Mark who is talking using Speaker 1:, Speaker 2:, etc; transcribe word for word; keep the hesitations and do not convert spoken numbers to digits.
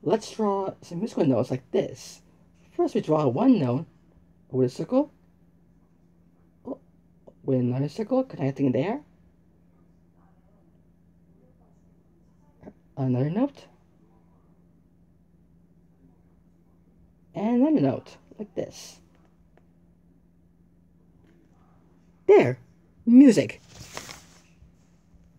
Speaker 1: Let's draw some musical notes like this. First, we draw one note with a circle, oh, with another circle connecting there, another note, and another note like this. There, music.